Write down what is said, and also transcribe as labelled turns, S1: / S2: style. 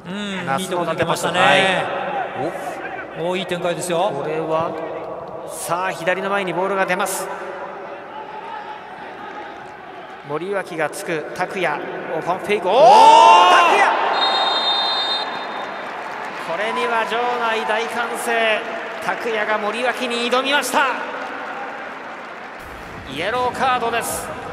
S1: いいところに出ましたね。いい展開ですよ。
S2: これはさあ左の前にボールが出ます。森脇がつく。拓也オープンフェイク。拓也、これには場内大歓声。拓也が森脇に挑みました。イエローカードです。